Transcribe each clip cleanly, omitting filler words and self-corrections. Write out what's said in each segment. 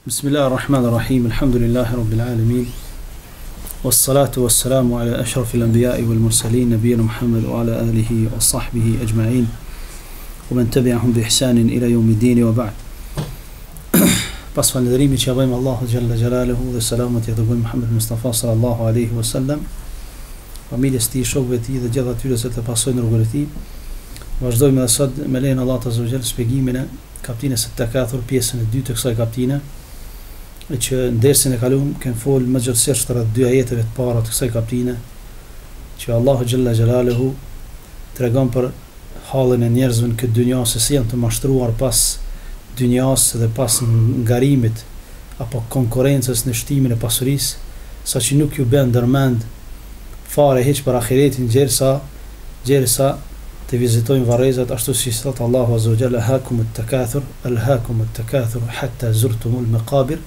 Bismillahirrahmanirrahim. Alhamdulillahi rabbil alamin. Wassalatu wassalamu ala ashrafil anbiya'i wal mursalin nabiyyina Muhammad wa ala alihi wa sahbihi ajma'in wa man tabi'ahum bi ihsanin ila yawmiddin wa ba'd. Pas falënderimit që bëjmë Allahu xhalla xjalaluhu dhe selamat i dërgojmë Muhammed Mustafa sallallahu alaihi wasallam, familjes tij, shokëve të tij dhe gjithë atyre që të pasojnë rrugën e tij. Vazhdojmë edhe sot me lejen e Allahut azza wa jalla shpjegimin e kapitullit të takathur, pjesën e dytë të kësaj kapitine, që në dersin e kaluam kemë folë më gjithësisht rreth dy ajeteve të para të kësaj kapitine, që Allahu xhalla xjalaluhu tregon për hallin e njerëzve në këtë dynjë, se si janë të mashtruar pas dynjas dhe pas ngarimit apo konkurrencës në shtimin e pasurisë, saqë nuk ju bën ndërmend fare hiç për ahiretin, gjersa të vizitojnë varrezat, ashtu si thot Allahu azza wa jalla: alhaakum at-takathur hatta zurtumul maqabir.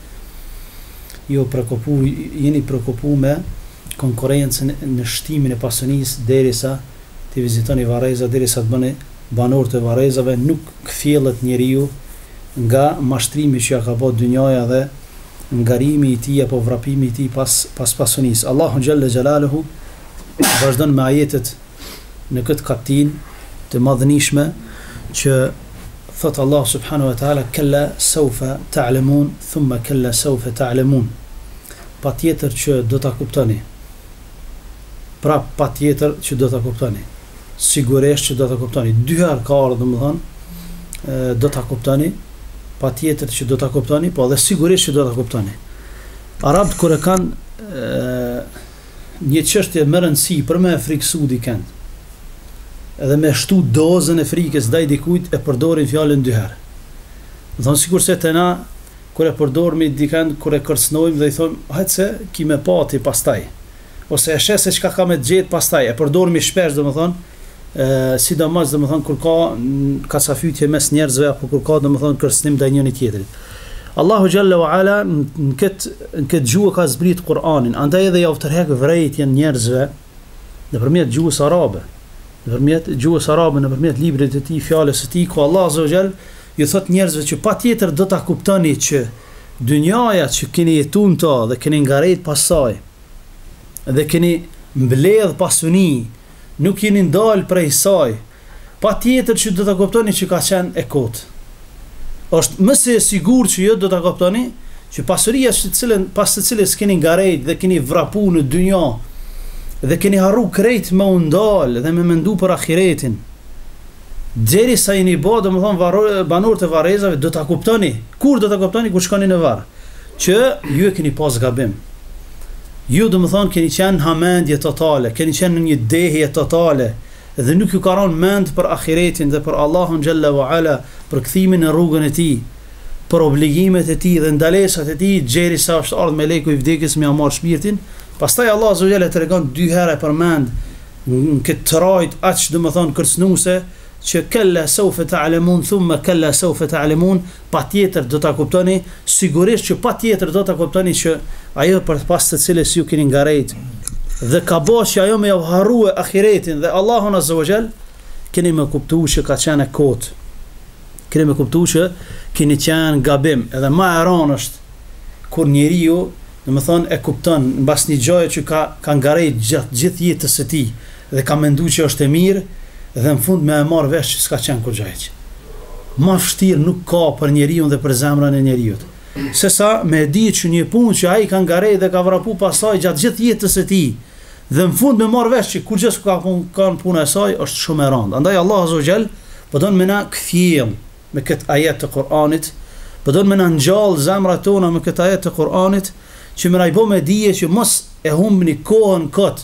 Jeni preokupu me konkurrencën në shtimin e pasurisë derisa të vizitoni varrezat, derisa të bëni banor të varrezave, nuk kthjellet njeriu nga mashtrimi që ja ka bërë dynjaja dhe ngarimi i tij apo vrapimi i tij pas pasunisë. Allahu xhalla xjalaluhu vazhdon me ajetet në këtë kapitull të madhënishme që thot Allah subhanahu wa taala: kalla sawfa ta'lamun thumma kalla sawfa ta'lamun. Patjetër që do ta kuptoni. Pra patjetër që do ta kuptoni. Sigurisht që do ta kuptoni. Dy herë ka ardhur, domethënë do ta kuptoni. Patjetër që do ta kuptoni, po dhe sigurisht që do ta kuptoni. Arabët kur e kanë një çështje më rëndësi për me friksu dikën, edhe me shtu dozën e frikës ndaj dikujt, e përdorin fjalën dy herë. Do thonë sigurisht se te na kur e përdorim dikën, kur e kërcënojmë dhe i thon hajt se ki me pati pastaj, ose e shes se çka ka me gjet pastaj, e përdorim shpesh, domethënë sidomos domethënë kur ka kacafytje mes njerëzve apo kur ka domethënë kërcënim ndaj njëri tjetrit. Allahu xhalla wa ala në këtë gjuhë ka zbrit Kur'anin, andaj edhe ja u tërheq vërejtjen njerëzve nëpërmjet gjuhës arabe. Nëpërmjet librit të tij, fjalës së tij, ku Allah azza wa jall ju thot njerëzve që patjetër do ta kuptoni që dynjaja që keni jetuar to dhe keni ngaret pasaj dhe keni mbledh pasuni, nuk jeni ndal prej saj, patjetër që do ta kuptoni që ka qenë e kot. Është më se sigurt që ju do ta kuptoni që pasuria pas të cilës keni ngaret dhe keni vrapu në dynjë dhe keni harru krejt me undal dhe me mendu për ahiretin, derisa jeni bë domethënë banor të varrezave, do ta kuptoni. Kur do ta kuptoni? Kur shkoni në varr, që ju e keni pas gabim. Ju domethënë keni qenë hamendje totale, keni qenë në një dehje totale dhe nuk ju ka rënë mend për ahiretin dhe për Allahun xhalla wa ala, për kthimin në rrugën e tij, për obligimet e tij dhe ndalesat e tij, derisa është ardhur meleku i vdekjes me marr shpirtin. Pastaj Allah azza wa jalla tregon dy herë përmend në këtë trajt aq domethënë kërcënuese që kalla sawfa ta'lamun thumma kalla sawfa ta'lamun, patjetër do ta kuptoni, sigurisht që patjetër do ta kuptoni që ajo për pas të cilës ju keni ngaret dhe ka bosh që ajo me u harrua ahiretin dhe Allahun azza wa jall, keni më kuptuar që ka qenë kot. Keni më kuptuar që keni qenë gabim. Edhe më e rëndë është kur njeriu domethënë e kupton mbas një gjoje që ka ngaret gjithë jetës së tij dhe ka menduar që është e mirë dhe në fund me e marr vesh që s'ka qenë kurrë gjë. Ma vështirë nuk ka për njeriu dhe për zemrën e njeriu. Sesa me ditë që një punë që ai ka ngaret dhe ka vrapu pasaj gjatë gjithë jetës së tij dhe në fund me marr vesh që kurrë s'ka kanë puna e saj, është shumë e rëndë. Andaj Allah azza wa jall po don me na kthjell me këtë ajet të Kur'anit, po don me na ngjall zemrat tona me këtë ajet të Kur'anit, që më rajbo me dije që mos e humbni kohën kot,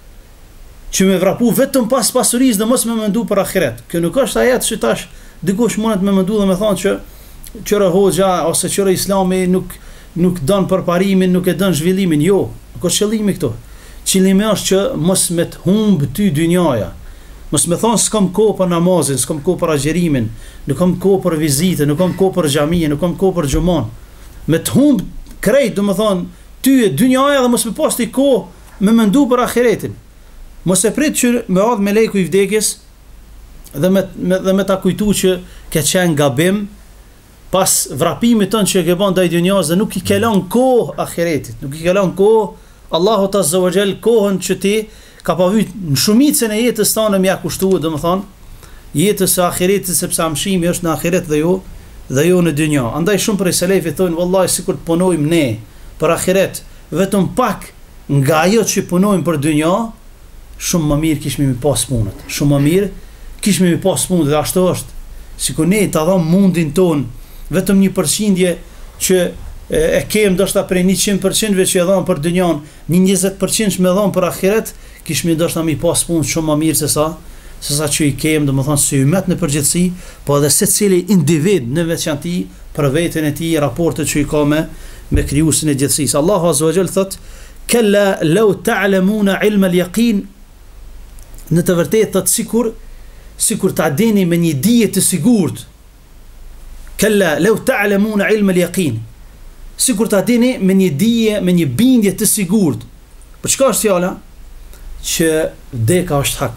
që me vrapu vetëm pas pasurisë dhe mos me mendu për ahiret. Kjo nuk është ajet që tash dikush mundet me mendu dhe me thonë që qëra hoxha ose qëra islami nuk don përparimin, nuk e don zhvillimin. Jo, nuk është qëllimi këtu. Qëllimi është që mos me të humb ty dynjaja. Mos me thonë s'kam kohë për namazin, s'kam kohë për agjerimin, nuk kam kohë për vizite, nuk kam kohë për xhamie, nuk kam kohë për xhumon. Me të humb krejt, domethënë ty e dynjaja dhe mos me pas ti kohë me mendu për ahiretin. Mos e prit që me ardh meleku i vdekjes dhe me ta kujtu që ke qenë gabim pas vrapimit tënë që e ke bën ndaj dunjas dhe nuk i ke lënë kohë ahiretit, nuk i ke lënë kohë Allahu Azza wa Jall kohën që ti ka pavyt në shumicën e jetës tonë më ja kushtuar, domethënë jetës së ahiretit, sepse amshimi është në ahiret dhe jo në dunja. Andaj shumë prej selefit thonë vallahi sikur të punojmë ne për ahiret vetëm pak nga ajo që punojmë për dunja, shumë më mirë kishmi mi pas punët. Shumë më mirë kishmi mi pas punët dhe ashtu është. Sikur ne ta dham mundin ton vetëm 1% që e kem ndoshta prej 100% që e dham për dunjan, një 20% që më dham për ahiret, kishmi ndoshta mi pas punë shumë më mirë se sa që i kem, domethënë si umet në përgjithësi, po edhe secili individ në veçanti për veten e tij, raportet që i ka me krijuesin e gjithësisë. Allahu Azza wa Jall thot: "Kalla law ta'lamuna 'ilma al-yaqin", në të vërtetë thot sikur ta dini me një dije të sigurt. Kalla law ta'lamuna 'ilma al-yaqin, sikur ta dini me një dije, me një bindje të sigurt. Për çka është fjala? Që vdeka është hak.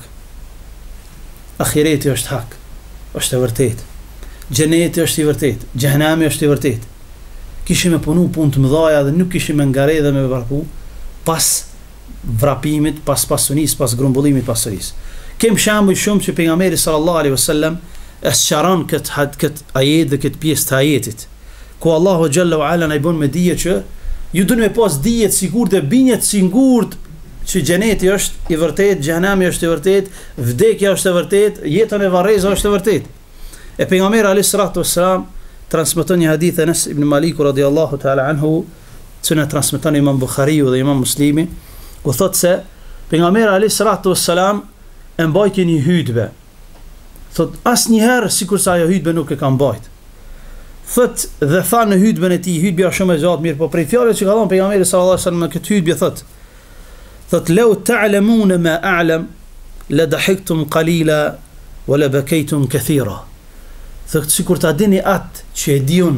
Ahireti është hak, është e vërtet. Xheneti është i vërtet, xhehenami është i vërtet. Kishim me punu punë të mëdha dhe nuk kishim me ngare dhe me vrapu pas vrapimit, pas pasunisë, pas grumbullimit pasurisë. Kem shembuj shumë që pejgamberi sallallahu alaihi wasallam e sqaron kët ajet dhe kët pjesë të ajetit, ku Allahu xhalla wa ala na i bën me dije që ju duhet me pas dije të sigurt dhe bindje të sigurt që xheneti është i vërtet, xhehenami është i vërtet, vdekja është e vërtet, jeta e varreza është e vërtet. E pejgamberi alayhis salatu wassalam transmeton një hadith e Anas ibn Malik radhiyallahu ta'ala anhu, që na transmeton Imam Buhariu dhe Imam Muslimi, ku thotë se pejgamberi alayhis salatu wassalam e mbajti një hutbë. Thot asnjëherë sikur sa ajo hutbë nuk e ka mbajt. Thot dhe tha në hutbën e tij, hutbja shumë e gjatë, mirë, po prej fjalëve që ka thënë pejgamberi sallallahu alaihi wasallam në këtë hutbë thot law ta'lamuna ma a'lam la dahiktum qalila wa la bakaytum kathira. Thot sikur ta dini atë që e diun.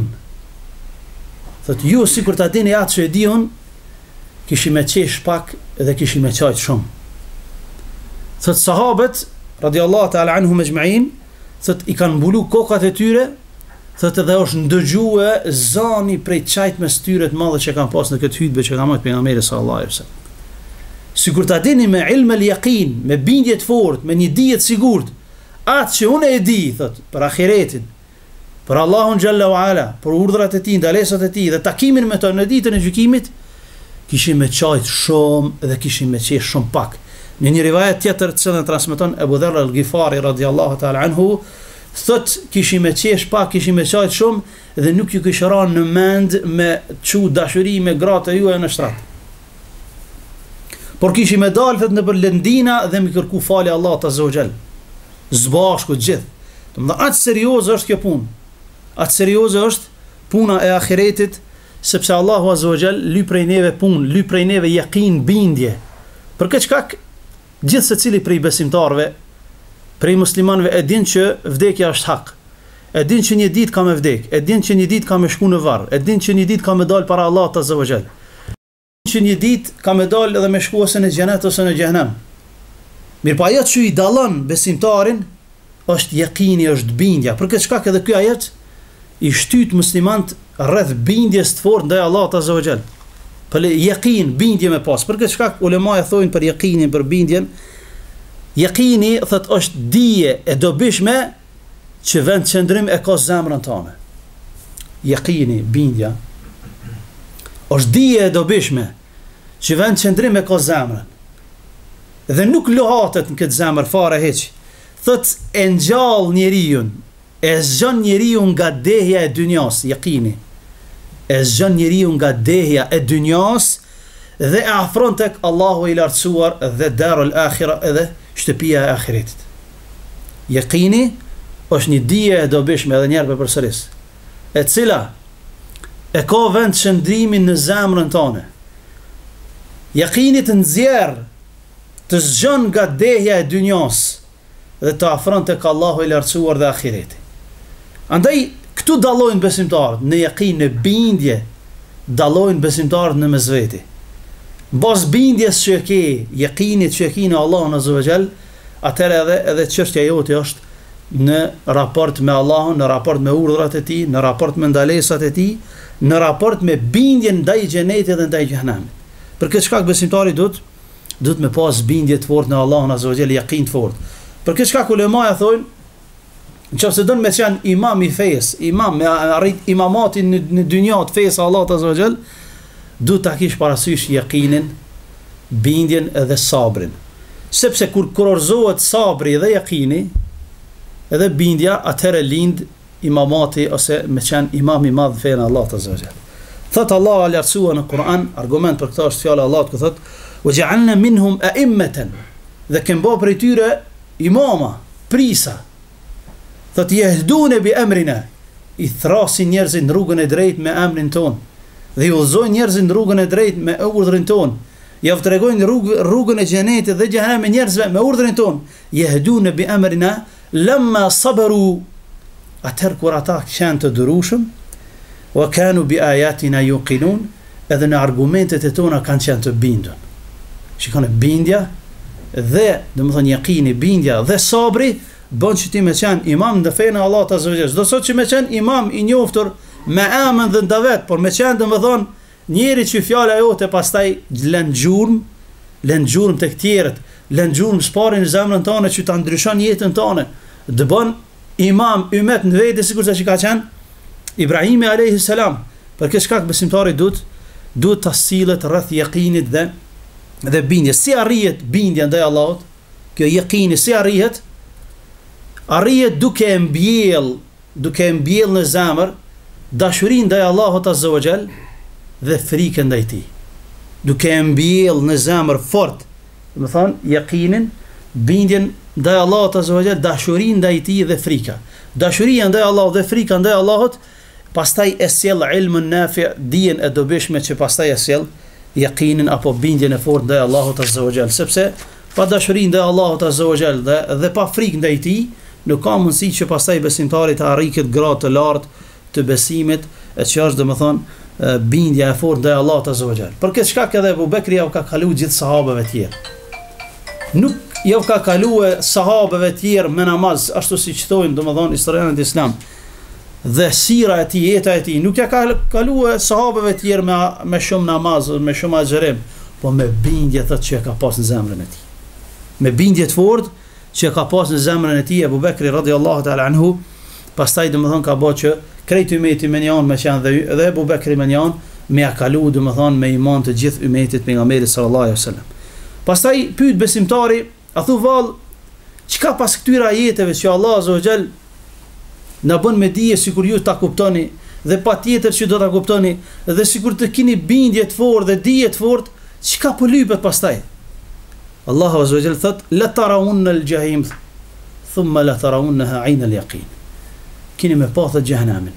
Thot ju sikur ta dini atë që e diun, kishim me qesh pak dhe kishim me qajt shumë. Thot sahabët radiallahu ta'ala anhum ejma'in, thot i kanë mbulu kokat e tyre, thot edhe është ndëgjue zani prej qajt me styret madhe që kanë pas në këtë hutbë që ka marrë pejgamberi sallallahu alaihi wasallam. Sikur ta dini me ilm al-yaqin, me bindje të fortë, me një dije të sigurt, atë që unë e di, thot, për ahiretin, për Allahun xhalla wa ala, për urdhrat e tij, ndalesat e tij dhe takimin me to në ditën e gjykimit, kishim me qajt shumë dhe kishim me qesh shumë pak. Në një rivajet tjetër të cilën transmeton Abu Dharr al-Ghifari radhiyallahu ta'ala anhu, thot kishim me qesh pak, kishim me qajt shumë dhe nuk ju kishë ranë në mend me çu dashuri me gratë juaja në shtrat. Por kishim me dalë thot nëpër lëndina dhe me kërku falje Allahut azza wa jall. Zbashku gjithë. Domethënë atë serioze është kjo punë. Atë serioze është puna e ahiretit, sepse Allahu azza wa jall ly prej neve punë, ly prej neve yaqin, bindje. Për këtë shkak gjithë secili prej besimtarëve, prej muslimanëve e din që vdekja është hak. E din që një ditë ka me vdek, e din që një ditë ka me shku në varr, e din që një ditë ka me dal para Allahut azza wa jall. Që një ditë ka me dal edhe me shku ose në xhenet ose në xhenem. Mirë, po ajo që i dallon besimtarin është yaqini, është bindja. Për këtë shkak edhe ky ajet i shtyt muslimant rreth bindjes të fortë ndaj Allahut azza wa jall. Për yaqin, bindje me pas. Për këtë shkak ulema e thonë për yaqinin, për bindjen, yaqini thot është dije e dobishme që vend qëndrim e ka zemrën tënde. Yaqini, bindja, është dije e dobishme që vend qëndrim e ka zemrën. Dhe nuk lohatet në këtë zemër fare heq. Thot e ngjall njeriun, e zgjon njeriu nga dehja e dynjas, yaqini. E zgjon njeriu nga dehja e dynjas dhe e afron tek Allahu i lartësuar dhe darul akhira edhe shtëpia e ahiretit. Yaqini është një dije e dobishme edhe një herë përsëris, e cila e ka vend qëndrimin në zemrën tonë. Yaqini të nxjerr, të zgjon nga dehja e dynjas dhe të afron tek Allahu i lartësuar dhe ahireti. Andaj këtu dallojnë besimtarët në yaqin, në bindje, dallojnë besimtarët në mesveti. Mbas bindjes që ke, yaqinit që ke në Allahun azza wa jall, atëherë edhe çështja jote është në raport me Allahun, në raport me urdhrat e tij, në raport me ndalesat e tij, në raport me bindjen ndaj xhenetit dhe ndaj xhehenamit. Për këtë shkak besimtari duhet me pas bindje të fortë në Allahun azza wa jall, yaqin të fortë. Për këtë shkak ulemaja thonë, nëse don me qenë imam i fesë, imam me arrit imamatin në dynjë të fesë Allahut azza wa jall, duhet ta kish parasysh yaqinin, bindjen edhe sabrin. Sepse kur kurorzohet sabri dhe yaqini, edhe bindja, atëherë lind imamati ose me qenë imam i madh fenë Allahut azza wa jall. Thot Allah alartsua në Kur'an, argument për këtë është fjala e Allahut që thot: "Wa ja'alna minhum a'immatan", dhe kem bë për tyre imama, prisa. Thot yahduna bi amrina, i thrasin njerëzit në rrugën e drejtë me emrin ton, dhe i udhëzojnë njerëzit në rrugën e drejtë me urdhrin ton. Ja tregojnë rrugën e xhenetit dhe xhehenamit njerëzve me urdhrin ton. Yahduna bi amrina lamma sabaru, atëherë kur ata kanë të durueshëm, wa kanu bi ayatina yuqinun, edhe në argumentet e tona kanë qenë të bindur. Shikoni, bindja dhe domethënë yaqini, bindja dhe sabri bën që ti me qenë imam në fenë Allahut azza wa jall. Do sot që me qenë imam i njoftur me emën dhe ndavet, por me qenë domethënë njeri që fjala jote pastaj lën gjurmë tek tjerët, lën gjurmë sparin në zemrën tonë që ta ndryshon jetën tonë. Të bën imam ymet në vetë sikurse që ka qenë Ibrahimi alayhi salam. Për këtë shkak besimtari duhet ta sillet rreth yaqinit dhe bindjes. Si arrihet bindja ndaj Allahut? Kjo yaqini si arrihet? Arrihet duke mbjell në zemër dashurinë ndaj Allahut azza wa jall dhe frikën ndaj tij. Duke mbjell në zemër fort, do të thonë yaqinin, bindjen ndaj Allahut azza wa jall, dashurinë ndaj tij dhe frika. Dashuria ndaj Allahut dhe frika ndaj Allahut, pastaj e sjell ilmun nafi', dijen e dobishme që pastaj e sjell yaqinin apo bindjen e fortë ndaj Allahut azza wa jall, sepse pa dashuri ndaj Allahut azza wa jall dhe pa frikë ndaj tij, nuk ka mundësi që pastaj besimtari të arrijë këtë gradë të lartë të besimit, e që është domethënë bindja e fortë ndaj Allahut azza wa jall. Për këtë shkak edhe Abu Bekri ja ka kaluar gjithë sahabëve të tjerë. Nuk ja ka kaluar sahabëve të tjerë me namaz, ashtu siç thonë domethënë historianët e Islam. Dhe sira e tij, jeta e tij, nuk ja ka kaluar sahabëve të tjerë me shumë namaz, me shumë agjërim, po me bindje thotë që ka pas në zemrën e tij. Me bindje të fortë që ka pas në zemrën e tij Abu Bekri radhiyallahu ta'ala anhu, pastaj domethënë ka bëu që krejt ymeti me njëon me qenë dhe Abu Bekri me njëon me ja kalu domethënë me iman të gjithë ymetit pejgamberit sallallahu alaihi wasallam. Pastaj pyet besimtari, a thu vallë, çka pas këtyre ajeteve që Allah azza wa jall na bën me dije sikur ju ta kuptoni dhe patjetër që do ta kuptoni dhe sikur të keni bindje të fortë dhe dije të fortë, çka po lypet pastaj? Allahu azza wa jall thot: "La tarawunna al-jahim thumma la tarawunnaha 'ayna al-yaqin." Keni me pa thot xhehenamin.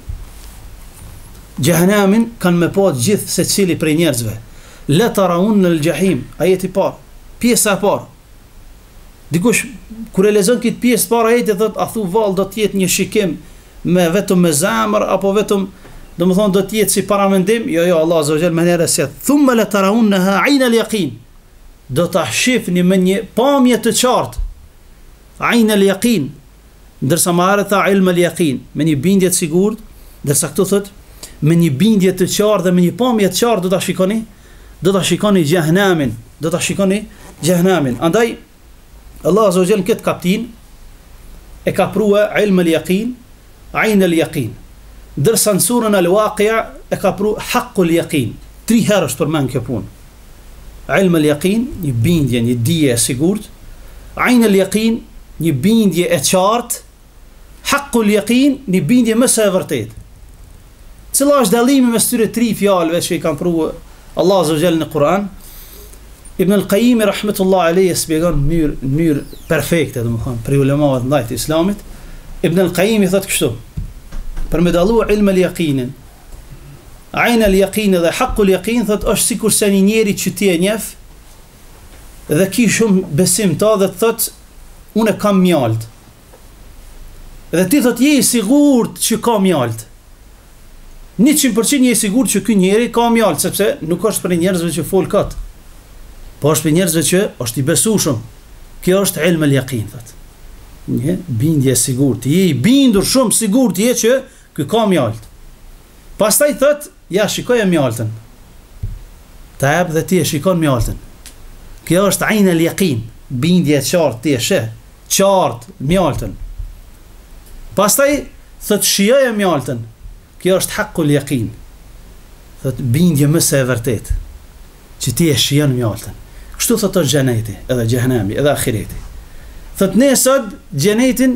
Xhehenamin kanë me pa gjithë secili prej njerëzve. La tarawunna al-jahim, ajeti i parë, pjesa e parë. Dikush kur e lexon këtë pjesë të parë ajeti thot, a thu vallë do të jetë një shikim me vetëm me zemër apo vetëm domethënë do të jetë si paramendim? Jo, Allah azza wa jall më herë se thumma la tarawunnaha 'ayna al-yaqin. Do ta shihni me një pamje të qartë. 'Ayna al-yaqin. Ndërsa më arë tha ilm al-yaqin, me një bindje të sigurt, ndërsa këtu thot me një bindje të qartë dhe me një pamje të qartë do ta shikoni xhehenamin, do ta shikoni xhehenamin. Andaj Allah azza wa jall këtë kaptin e ka prua ilm al-yaqin, 'ayn al-yaqin. Ndërsa në surën al-Waqi'a e ka prua haqq al-yaqin. 3 herë është përmend kjo punë. Ilm al-yaqin, një bindje, një dije e sigurt; 'ayn al-yaqin, një bindje e qartë; haqq al-yaqin, një bindje më së vërtetë. Cila është dallimi mes këtyre 3 fjalëve që i kanë prua Allah azza wa jall në Kur'an? Ibn al-Qayyim rahmetullah alayhi shpjegon në mënyrë perfekte, domethënë për ulemat ndaj të Islamit. Ibn al-Qayyim thotë kështu: për me dallu ilm al-yaqinin, 'ayn al-yaqin dhe haqq al-yaqin, thotë është sikur se një njeri që ti e njeh dhe ki shumë besim ta dhe thotë unë kam mjalt. Dhe ti thotë je i sigurt që ka mjalt. 100% je i sigurt që ky njeri ka mjalt, sepse nuk është për njerëzve që fol kot. Po është për njerëzve që është i besueshëm. Kjo është ilm al-yaqin, thotë. Një bindje sigurt. Je I bindur shumë sigurt je që ky ka mjalt. Pastaj thot, ja shikoj mjaltën. Ta jap dhe ti e shikon mjaltën. Kjo është ayn al yaqin, bindje e qartë ti e sheh, qartë mjaltën. Pastaj thot shijoj mjaltën. Kjo është haqqul yaqin. Thot bindje më së vërtet që ti e shijon mjaltën. Kështu thot është xheneti, edhe xhehenami, edhe ahireti. Thot ne sot xhenetin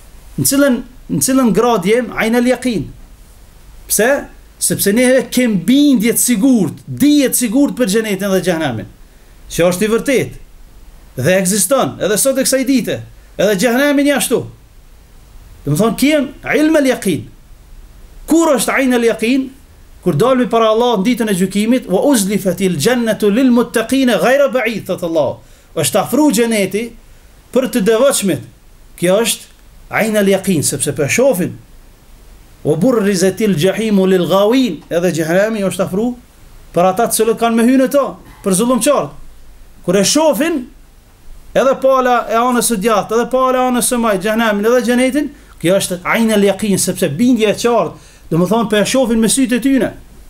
në cilën grad jem ayn al yaqin. Pse? Sepse ne kem bindje të sigurt, dije të sigurt për xhenetin dhe xhehenamin. Që është I vërtet dhe ekziston edhe sot e kësaj dite, edhe xhehenamin ashtu. Do të thonë kem ilm al yaqin. Kur është ayn al yaqin? Kur dalmi para Allah në ditën e gjykimit, wa uzlifatil jannatu lil muttaqin ghayra ba'id, thot Allah. Është afru xheneti për të devotshmit. Kjo është ayn al yaqin, sepse për shohin. Wa burrizatil jahimu lil ghawin, edhe xhehenami është afru për ata të cilët kanë me hyrë to, për zullumçar. Kur e shohin edhe pala e anës së djathtë, edhe pala e anës së majt, xhehenamin edhe xhenetin, kjo është ayn al yaqin, sepse bindja e qartë. Do më thonë për e shofin me sytë e tyne.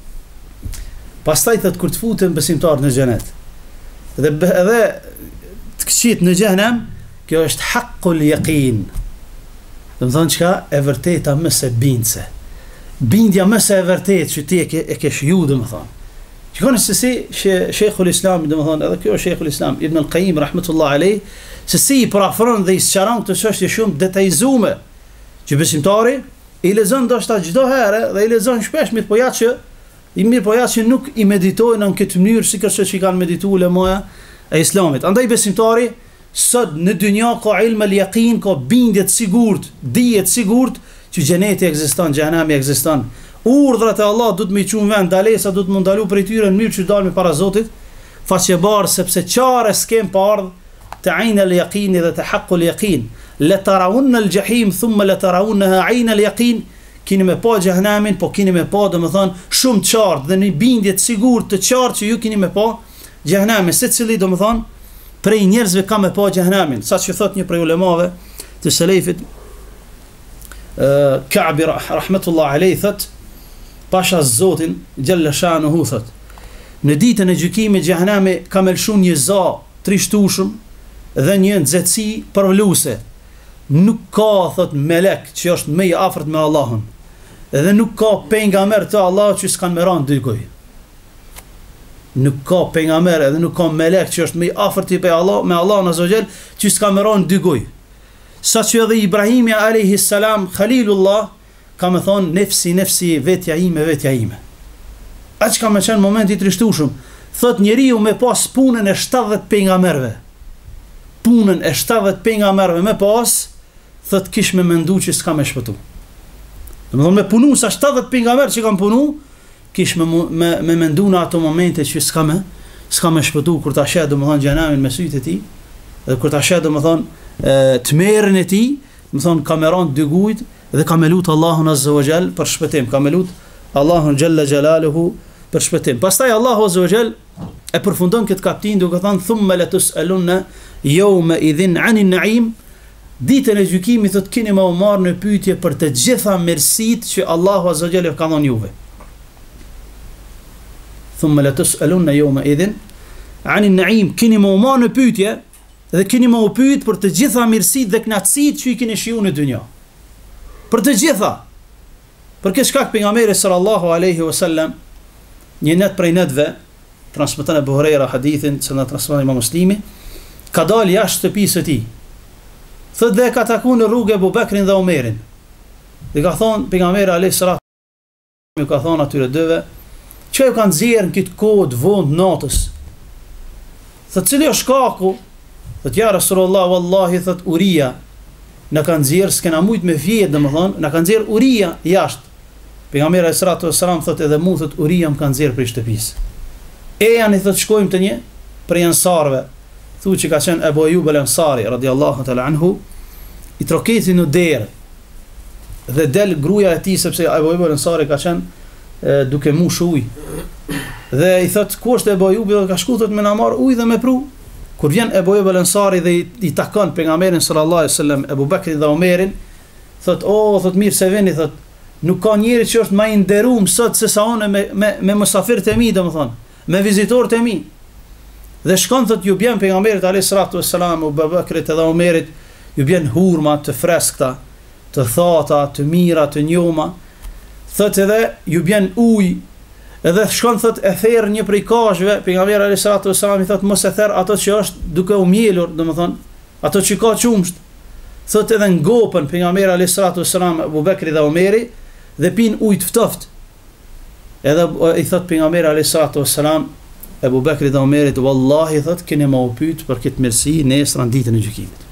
Pastaj thët kur të futen besimtar në xhenet edhe të këqit në xhenem, kjo është haqqul yaqin. Do më thonë qka e vërteta më se bindse. Bindja më se e vërtet që ti e ke shiju, do më thonë. Që kone se si Sheikhul Islam, do më thonë, edhe kjo Sheikhul Islam, Ibn al-Qayyim, rahmetullah alej, se si I parafron dhe I sqaron këtë çështje shumë detajzume, që besimtari I lexon ndoshta çdo herë dhe I lexon shpesh mirë po ja që nuk I meditojnë në këtë mënyrë sikur që I kanë medituar ulemoja e Islamit. Andaj besimtari sot në dynja ka ilm al yaqin, ka bindje të sigurt, dije të sigurt që xheneti ekziston, xhehenami ekziston. Urdhrat e Allah do të më çuën vend, dalesa do të më ndalu prej tyre në mënyrë që dalmi para Zotit, faqebar sepse çare s'kem pa ardh të ayn al yaqin dhe të haqqul yaqin. La tarawunna al jahim thumma la tarawunnaha ayn al yaqin, keni me pa xhehenamin, po keni me pa domethën shumë të qartë dhe në bindje të sigurt të qartë që ju keni me pa xhehenamin, secili domethën prej njerëzve ka me pa xhehenamin. Saqë thot një prej ulemave të selefit, Ka'bi rahmetullah alayhi, thot pasha Zotin xhalla shanuhu, thot në ditën e gjykimit xhehenami ka me lshu një za trishtueshëm dhe një nxehtësi përvluese. Nuk ka, thot, melek që është më I afërt me Allahun, edhe nuk ka pejgamber të Allahut që s'kan me ranë dy gojë. Nuk ka pejgamber edhe nuk ka melek që është më I afërt me Allahun azza xal që s'kan me ranë dy gojë. Saqë edhe Ibrahimi alayhi salam Khalilullah ka me thonë nefsi vetja ime. Aq ka me qenë momenti I trishtueshëm. Thot njeriu me pas punën e 70 pejgamberëve. Punën e 70 pejgamberëve me pas, thot kish me mendu që s'ka me shpëtu. Domethënë me punu sa 70 pejgamber që kanë punu, kish me mendu në ato momente që s'ka me shpëtu, kur ta sheh domethënë xhenamin me sytë e tij, dhe kur ta sheh domethënë tmerrën e tij, domethënë kameron dy gujt dhe ka me lut Allahun azza wa jall për shpëtim, ka me lut Allahun xhalla xjalaluhu për shpëtim. Pastaj Allahu azza wa jall e përfundon këtë kapitull duke thënë thumma la tusaluna yawma idhin 'anil na'im, ditën e gjykimit thot keni më u marr në pyetje për të gjitha mirësitë që Allahu azza wa jalla ka dhënë juve. Thumma la tusaluna yawma idhin 'anil na'im, keni më u marr në pyetje dhe keni më u pyet për të gjitha mirësitë dhe kënaqësitë që I keni shiu në dynjë. Për të gjitha. Për këtë shkak pejgamberi sallallahu alaihi wasallam një net prej netve transmeton Abu Huraira hadithin që na transmeton Imam Muslimi, ka dalë jashtë shtëpisë së tij. Thot dhe ka takuar në rrugë Abu Bekrin dhe Omerin. Dhe ka thonë pejgamberi alayhis salam, më ka thonë atyre dyve, çka ju kanë nxjerrë në këtë kohë të vonë natës. Thot cili është shkaku? Thot ja Rasulullah, wallahi, thot uria. Na kanë nxjerrë, s'kena mujt me vjet, domethënë, na kanë nxjerrë uria jashtë. Pejgamberi alayhis salam thot edhe mu thot uria më kanë nxjerrë prej shtëpisë. E janë thot shkojmë të një prej ansarëve. Thu që ka qenë Abu Ayyub al-Ansari radiallahu ta'ala anhu, I troketi në derë dhe del gruaja e tij, sepse Abu Ayyub al-Ansari ka qenë duke mush ujë. Dhe I thot ku është Abu Ayyubi, ka shku thot me na marr ujë dhe me pru. Kur vjen Ebu Ayyub al-Ansari dhe i takon pejgamberin sallallahu alaihi wasallam, Abu Bakrin dhe Omerin, thot mirë se veni, thot nuk ka njeri që është më i nderuar sot se sa unë me musafirët e mi, domethënë, me vizitorët e mi. Dhe shkon, thot, ju bjen pejgamberit alayhi salatu wassalam, Abu Bakrit dhe Omerit, ju bjen hurma të freskta, të thata, të mira, të njoma. Thot edhe ju bjen ujë. Edhe shkon, thot, e therr një prej kafshëve, pejgamberi alayhi salatu wassalam i thot mos e therr ato që është duke u mjelur, domethënë, ato që ka qumsht. Thot edhe ngopën pejgamberi alayhi salatu wassalam, Abu Bakri dhe Omeri, dhe pin ujë të ftoftë. Edhe i thot pejgamberi alayhi salatu wassalam Abu Bakri dhe Omerit, wallahi, thot, keni më u pyet për këtë mirësi nesër në ditën e gjykimit.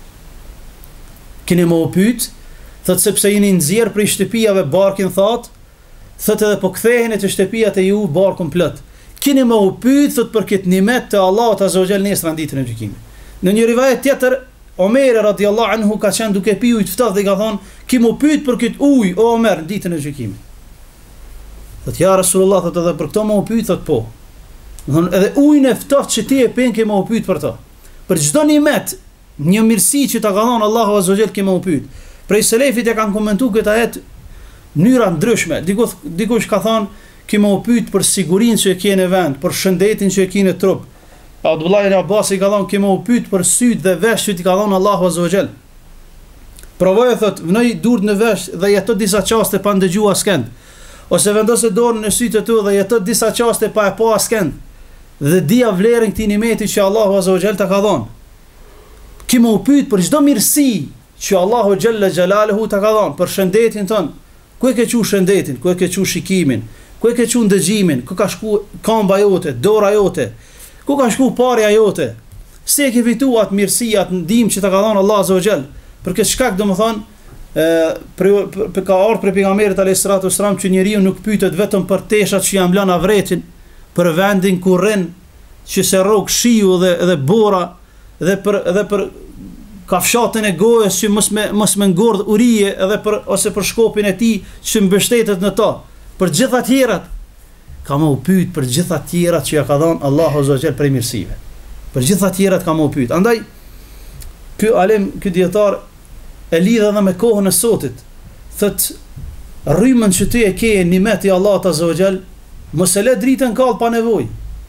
Keni më u pyet, thot, sepse jeni nxjerr prej shtëpiave barkin thot edhe po ktheheni te shtëpia te ju barkun plot. Keni më u pyet, thot, për këtë nimet të Allahut azza wa jall nesër në ditën e gjykimit. Në një rivajet tjetër, Omer radhiyallahu anhu ka qenë duke pi ujë të ftoftë dhe ka thonë, ki më pyet për këtë ujë o Omer në ditën e gjykimit. Thot, ja Rasulullah, thot, edhe për këto më u pyet, thot, po. Thon, edhe ujin e ftoftë që ti e pen ke më u pyet për to. Për çdo nimet, një mirësi që ta ka dhënë Allahu azza wa jall ke më u pyet. Prej selefit e kanë komentuar këtë ajet në mënyra ndryshme. Dikush ka thonë, ki më u pyet për sigurinë që e ke në vend, për shëndetin që e ke në trup. Abdullah ibn Abbas i ka thonë, ki më u pyet për syt dhe vesh që ti ka dhënë Allahu azza wa jall. Provoj, thot, vnoj durt në vesh dhe jeto disa çaste pa ndëgjuar askënd. Ose vendose dorën në sytë të tu dhe jeto disa çaste pa e pa askënd. Dhe dia vlerën këtij nimeti që Allahu azza wa jall ta ka dhënë. Ki më u pyet për çdo mirësi që Allahu xhalla xhalaluhu ta ka dhënë, për shëndetin ton. Ku e ke qenë shëndetin, ku e ke qenë shikimin, ku e ke qenë dëgjimin, ku ka shku kamba jote, dora jote, ku ka shku parja jote. Se ke fituar atë mirësi, atë ndihmë që ta ka dhënë Allahu azza wa jall. Për këtë shkak domethënë për ka ardhur për pejgamberit alayhis salatu wassalam që njeriu nuk pyetet vetëm për teshat që jam lënë avretin, për vendin ku rrin, që se rrok shiu dhe bora, dhe për kafshatën e gojës që mos me ngordh urije, ose për shkopin e tij që mbështetet në to. Për gjitha të tjerat ka më u pyet për gjitha të tjerat që ja ka dhënë Allahu azza wa jall për mirësive. Për gjitha të tjerat ka më u pyet. Andaj ky dietar e lidh edhe me kohën e sotit. Thot, rrymën që ti e ke nimet i Allahut azza wa jall, mos e le dritën kall pa nevojë.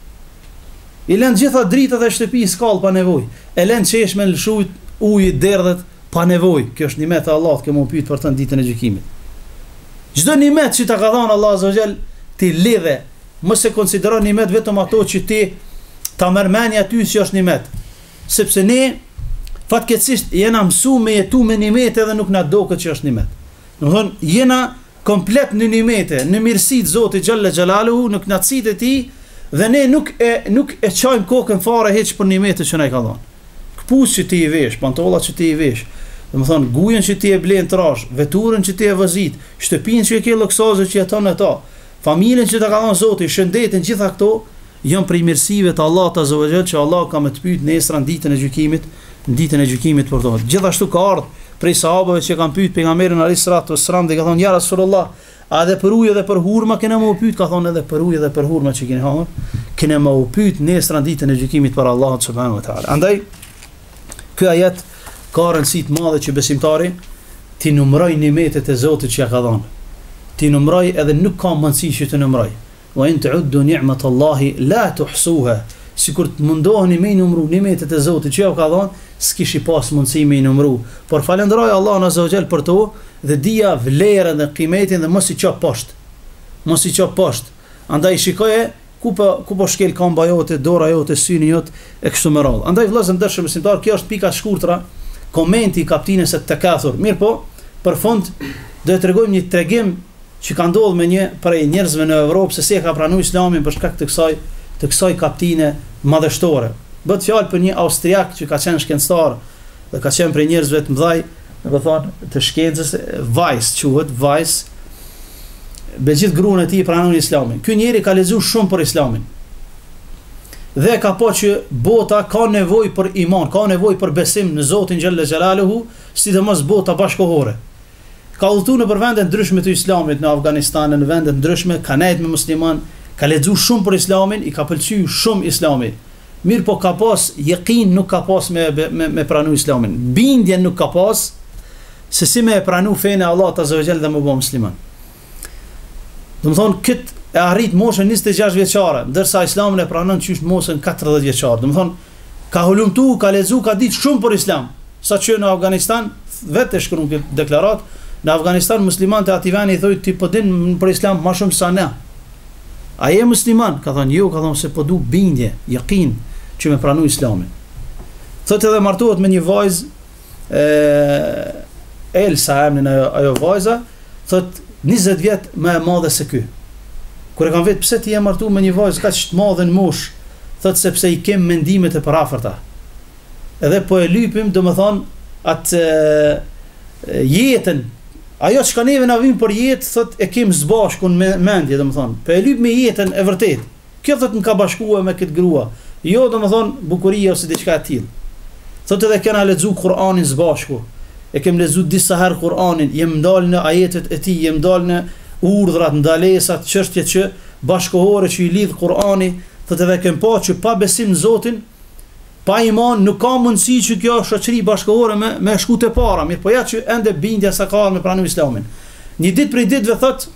I lën gjitha dritat e shtëpisë kall pa nevojë. E lën çeshmën, lëshujt, ujit, derdhet pa nevojë. Kjo është nimet e Allahut, që më pyet për të ditën e gjykimit. Çdo nimet që ta ka dhënë Allahu azza wa jall, ti lidhe, mos e konsidero nimet vetëm ato që ti ta merr mendja aty që është nimet. Sepse ne fatkeqësisht jena mësuar me jetu me nimete dhe nuk na duket që është nimet. Domethënë, jena komplet në nimete, në mirësitë Zotit xhalla xhalaluhu, në kënaqësitë e tij, dhe ne nuk e çojmë kokën fare hiç për nimetet që na i ka dhënë. Kpuçi që ti i vesh, pantollat që ti i vesh, domethënë gujën që ti e blen trash, veturën që ti e vozit, shtëpinë që e ke lloksozë që jeton në to, familjen që ta ka dhënë Zoti, shëndetin, gjitha këto janë prej mirësive të Allahut azza wa jall që Allah ka më të pyet nesër në ditën e gjykimit për to. Gjithashtu ka ardhur prej sahabëve që kanë pyet pejgamberin alayhis salatu wassalam dhe ka thonë, ja Rasulullah, a edhe për ujë dhe për hurma kena më u pyet? Ka thonë, edhe për ujë dhe për hurma që keni hangër, kena më u pyet nesër në ditën e gjykimit për Allahun subhanahu wa taala. Andaj ky ajet ka rëndësi të madhe që besimtari ti numëroj nimetet e Zotit që ja ka dhënë. Ti numëroj edhe nuk ka mundësi që të numëroj. Wa in ta'uddu ni'matallahi la tuhsuha. Sikur të mundoheni me numëru nimetet e Zotit që ja ka dhënë, s'kish i pas mundësi me numëru. Por falenderoj Allahun azza wa jall për to dhe dija vlerën dhe kimetin dhe mos i çop poshtë. Mos i çop poshtë. Andaj shikoje ku po shkel kamba jote, dora jote, syni jot e kështu me radhë. Andaj vëllezër ndershëm besimtar, kjo është pika shkurtra, komenti i kaptinës së Takathur. Mirë po, për fund do të tregojmë një tregim që ka ndodhur me një prej njerëzve në Evropë se si e ka pranuar Islamin për shkak të kësaj kaptine madhështore. Bëhet fjalë për një austriak që ka qenë shkencëtar dhe ka qenë prej njerëzve të mëdhaj, do të thonë të shkencës, Weiss quhet, Weiss. Me gjithë gruan e tij pranon Islamin. Ky njeri ka lexuar shumë për Islamin. Dhe ka po që bota ka nevojë për iman, ka nevojë për besim në Zotin xhalla xhalaluhu, sidomos bota bashkëkohore. Ka udhëtuar në vende ndryshme të Islamit, në Afganistan, në vende ndryshme, ka nejt me musliman, ka lexuar shumë për Islamin, i ka pëlqyer shumë Islami. Mirë po ka pas jeqin, nuk ka pas me pranu islamin. Bindjen nuk ka pas se si me pranu fejnë e Allah Azza wa Jall dhe më bo musliman. Dhe më thonë, këtë e arrit moshën 26 vjeqare, ndërsa islamin e pranon qysh moshën 40 vjeqare. Dhe më thonë, ka hulumtu, ka lezu, ka ditë shumë për islam. Sa që në Afganistan, vetë e shkru këtë deklarat, në Afganistan musliman të ativani i thojtë ti po din për islam ma shumë sa ne. A je musliman? Ka thonë, jo, ka thonë se po du bindje, jeqin, që me pranu islamin. Thotë edhe martohet me një vajzë, Elsa emnin ajo vajza, thotë 20 vjet më e madhe se ky. Kur e kam vetë pse ti je martu me një vajzë kaq të madhe në moshë, thotë sepse i kem mendimet e paraforta. Edhe po e lypim, domethënë atë jetën, ajo çka neve na vjen për jetë, thotë e kem zbashkun me mendje, domethënë. Po e lyp me jetën e vërtet. Kjo thotë më ka bashkuar me këtë grua. Jo domethënë bukuria ose diçka e tillë. Thotë edhe kena lexu Kur'anin zbashku. E kem lezu disa herë Kur'anin, jem ndalë në ajetet e tij, jem ndalë në urdhrat, ndalesat, çështjet që bashkohore që i lidh Kur'ani, thotë edhe kem pa që pa besim në Zotin, pa iman, nuk ka mundësi që kjo shoqëri bashkohore me shku te para, mirë po ja që ende bindja sa ka me pranu islamin. Një ditë prej ditëve thotë,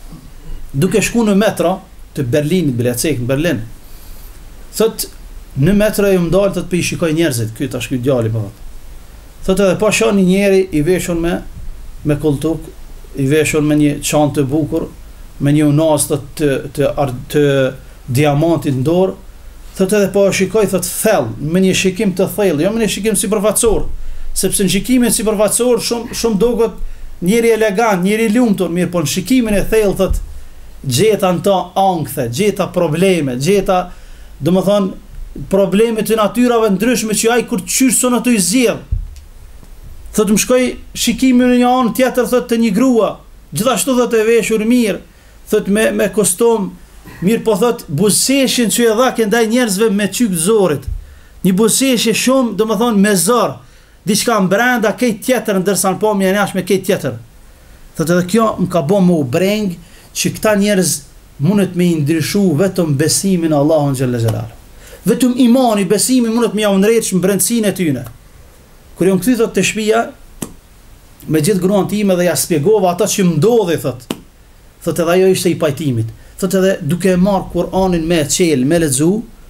duke shku në metro të Berlinit, Bilecek në Berlin, thotë në metro ju ndalë, thotë për i shikoj njerëzit, ky tash ky djali po thotë. Thotë edhe pa shoh një njeri i veshur me koltuk, i veshur me një çantë të bukur, me një unas të diamantit në dorë. Thotë edhe pa shikoj, thotë thellë, me një shikim të thellë, jo me një shikim sipërfaqësor, sepse në shikimin sipërfaqësor shumë duket njeri elegant, njeri lumtur, mirë, po në shikimin e thellë thotë gjeta në ta ankthe, gjeta probleme, gjeta, domethënë probleme të natyrave ndryshme që ai kur qysh son ato i zgjedh. Thotë më shkoj shikimin në një anë tjetër, thotë të një grua, gjithashtu thotë e veshur mirë, thotë me kostum mirë, po thotë buzëqeshjen që e dha ndaj njerëzve me çyk zorit. Një buzëqeshje shumë, domethënë me zor, diçka brenda këtë tjetër, ndërsa në pamje e jashtë me këtë tjetër. Thotë edhe kjo më ka bën më u breng që këta njerëz mundet me i ndryshu vetëm besimin në Allahun xhalla xhelal. Vetëm imani, besimi mundet me ia ndrejtsh në brendësinë e tyre. Kur jam kthy thotë te shtëpia me gjithë gruan time dhe ja shpjegova ato që më ndodhi thotë. Thotë edhe ajo ishte i pajtimit. Thotë edhe duke e marr Kur'anin me çel, me lexu,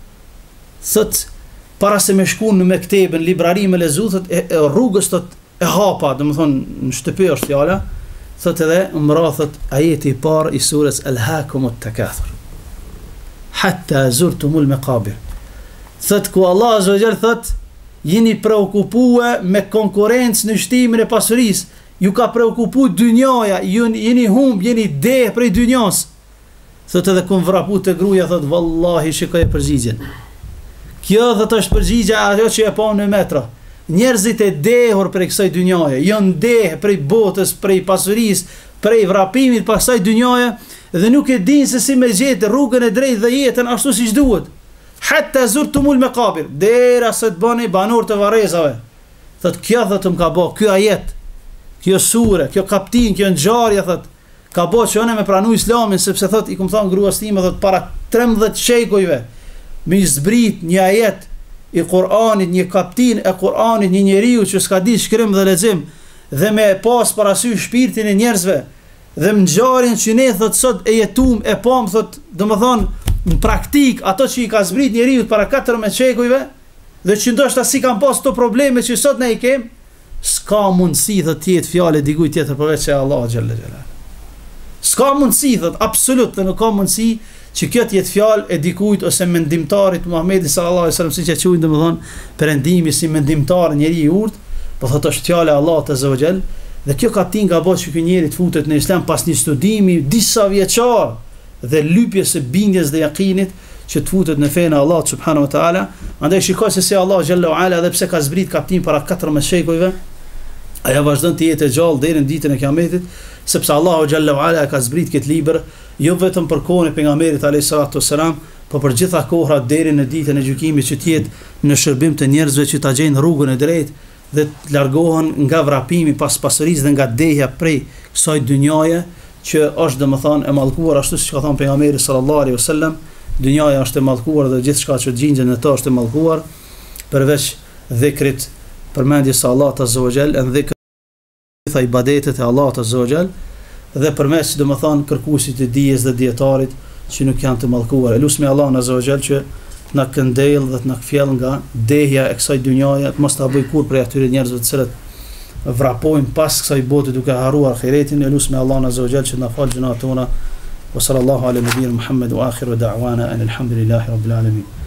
thotë para se me shku në mektebën, librari me lexu, thotë rrugës thotë e hapa, domethënë në shtëpi është fjala. Thotë edhe më ra thotë ajeti i parë i surës Alhaakumut Takathur. Hatta zurtumul maqabir. Thotë ku Allah Azza wa Jall thotë jeni preokupue me konkurrencë në shtimin e pasurisë, ju ka preokupu dynjaja, jeni humb, jeni deh prej dynjas. Thotë edhe kun vrapu të gruaja, thotë vallahi shikoj përgjigjen. Kjo thotë është përgjigja ajo që e pa në metro. Njerëzit e dehur prej kësaj dynjaje, janë deh prej botës, prej pasurisë, prej vrapimit pas kësaj dynjaje dhe nuk e dinë se si me gjetë rrugën e drejtë dhe jetën ashtu siç duhet. Hatta zurtumul maqabir, dera se të bëni banor të varrezave. Thotë kjo thotë më ka bë, ky ajet, kjo sure, kjo kaptin, kjo ngjarje thotë ka bë që unë me pranu islamin, sepse thotë i kum thënë gruas time thotë para 13 shekujve me zbrit një ajet i Kur'anit, një kaptin e Kur'anit, një njeriu që s'ka di shkrim dhe lexim dhe me pas parasysh shpirtin e njerëzve dhe më ngjarjen që ne thotë sot e jetum e pam thotë domethënë në praktik ato që i ka zbrit njeriu para 14 shekujve dhe që ndoshta si kanë pas këto probleme që sot ne i kem, s'ka mundësi thotë të jetë fjalë dikujt tjetër përveç se Allah xhalla xhelal. S'ka mundësi thotë absolut, nuk ka mundësi që kjo të jetë fjalë e dikujt ose mendimtarit Muhamedit sallallahu alaihi wasallam, siç e quajnë domethënë perëndimi si mendimtar njeriu i urt, po thotë është fjala e Allahut azza wa xal, dhe kjo ka tin gabon që ky njeri të futet në islam pas një studimi disa vjeçar dhe lypjes së bindjes dhe yakinit që të futet në fenë Allah subhanahu wa taala. Andaj shikoj se si Allah xhallahu ala dhe pse ka zbrit kaptin para 14 shekujve, ajo vazhdon të jetë gjallë deri në ditën e Kiametit, sepse Allahu xhallahu ala ka zbrit këtë libër jo vetëm për kohën e pejgamberit alayhis salatu wassalam, por për gjitha kohrat deri në ditën e gjykimit që të jetë në shërbim të njerëzve që ta gjejnë rrugën e drejtë dhe të largohen nga vrapimi pas pasurisë dhe nga dehja prej kësaj dynjaje që është domethënë e mallkuar ashtu siç ka thënë pejgamberi sallallahu alaihi wasallam, dynjaja është e mallkuar dhe gjithçka që gjinjen në to është e mallkuar, përveç dhikrit, përmendjes së Allahut azza wa jall, në dhikr gjitha ibadetet e Allahut azza wa jall, dhe përmes domethënë kërkuesit të dijes dhe dietarit që nuk janë të mallkuar. Elusmi Allahun azza wa jall që na këndel dhe të na kthjell nga dehja e kësaj dynjaje, mos ta bëj kur për atyre njerëzve të cilët vrapojnë pas kësaj bote duke harruar ahiretin. Elusmi Allahun azza wa jall që na fal gjunat tona. Wa sallallahu ala nabiyyina Muhammad wa akhiru da'wana alhamdulillahi rabbil alamin.